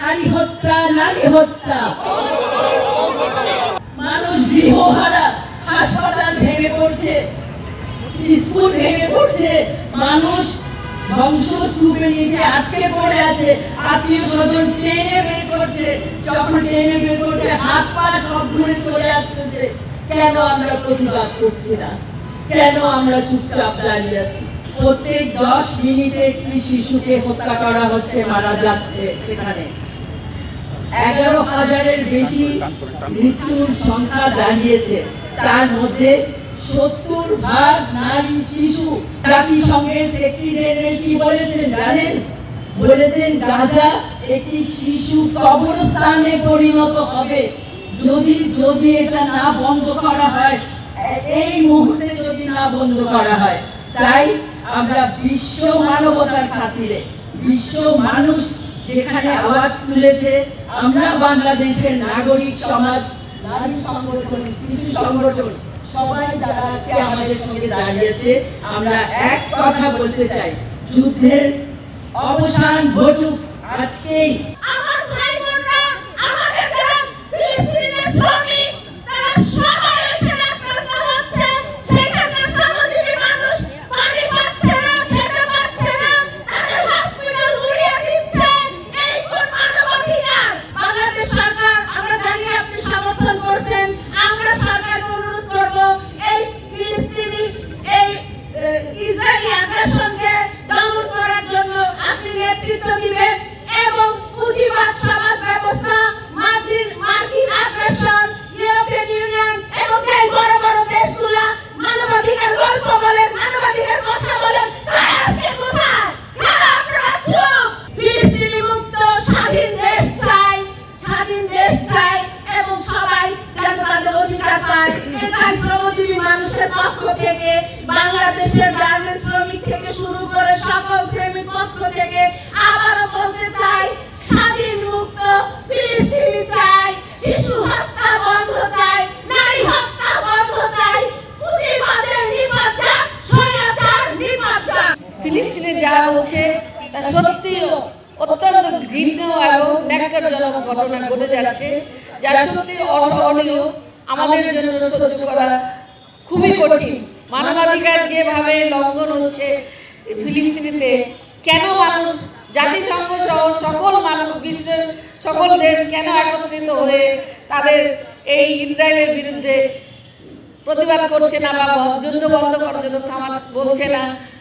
নারী হত্যা, মানুষ গৃহহারা, হাসপাতাল ভেঙে পড়ছে, স্কুল ভেঙে পড়ছে, মানুষ ধ্বংসস্তূপের নিচে আটকে পড়ে আছে, আত্মীয় স্বজন টেনে বের করছে, যখন টেনে বের করছে হাত পা সব ঘুরে চলে আসতেছে। কেন আমরা প্রতিবাদ করছি না? কেন আমরা চুপচাপ দাঁড়িয়ে আছি? প্রত্যেক 10 মিনিটে একটি শিশুকে হত্যা করা হচ্ছে, মারা যাচ্ছে। সেখানে 11,000-এর বেশি মৃত্যুর সংখ্যা দাঁড়িয়েছে, তার মধ্যে 70% নারী শিশু। জাতিসংঘের সেক্রেটারি জেনারেল কি বলেছেন জানেন? বলেছেন গাজা একটি শিশু কবরস্থানে পরিণত হবে যদি এটা না বন্ধ করা হয়, এই মুহূর্তে যদি না বন্ধ করা হয়। তাই আমরা বিশ্ব মানবতার খাতিরে, বিশ্ব মানুষ যেখানে আওয়াজ তুলেছে, আমরা বাংলাদেশের নাগরিক সমাজ, নারী সংগঠন, শিশু সংগঠন, সবাই যারা আজকে আমাদের সঙ্গে দাঁড়িয়েছে, আমরা এক কথা বলতে চাই, যুদ্ধের অবসান ঘটুক আজকেই। আমার ভাই বোনরা, আমাদের যারা ফিলিস্তিনের শ্রমিক, তারা সবাই এখানে আক্রান্ত হচ্ছে। সেখানে শ্রমজীবী মানুষ পানি পাচ্ছে না, খেতে পাচ্ছে না, তাদের হসপিটাল উড়িয়ে দিচ্ছে। এই কোন মানবাধিকার? বাংলাদেশ সরকার, আমরা জানি আপনি সমর্থন করছেন, আমরা সরকারকে অনুরোধ করব এই ফিলিস্তিনি, এই ইসরায়েলি আগ্রাসনকে দমন করার জন্য আপনি নেতৃত্ব দিবেন এবং পুঁজিবাদ সমাজ ব্যবস্থা, মার্কিন আগ্রাসন, ইউরোপিয়ান ইউনিয়ন এবং এই বড় বড় দেশগুলা মানবাধিকার গল্প বলেন, মানবাধিকার কথা বলেন, আজকে কোথায়? কেন আপনারা চুপ? ফিলিস্তিনি মুক্ত স্বাধীন দেশ চাই, স্বাধীন দেশ চাই এবং সবাই যেন তাদের অধিকার পায়। এটাই শ্রমজীবী মানুষের পক্ষ থেকে, বাংলাদেশের গার্মেন্টস শ্রমিক থেকে শুরু করে সকল শ্রমিক পক্ষ থেকে আবারও বলতে চাই, স্বাধীন মুক্ত ফিলিস্তিনি চাই, শিশু হত্যা বন্ধ চাই, নারী হত্যা বন্ধ চাই, পুঁজিবাদের নিপাত, স্বৈরাচার নিপাত। ফিলিস্তিনে যা হচ্ছে তা সত্যি অত্যন্ত ঘৃণ্য এবং ন্যাক্কারজনক ঘটনা ঘটে যাচ্ছে, যা সত্যি অসহনীয়, আমাদের জন্য সহ্য করা খুবই কঠিন। মানবাধিকার যেভাবে লঙ্ঘন হচ্ছে ফিলিস্তিনিতে, কেন মানুষ, জাতিসংঘ সহ সকল বিশ্বের সকল দেশ কেন একত্রিত হয়ে তাদের এই ইসরায়েলের বিরুদ্ধে প্রতিবাদ করছে না বা যুদ্ধ বন্ধ করার জন্য বলছে না?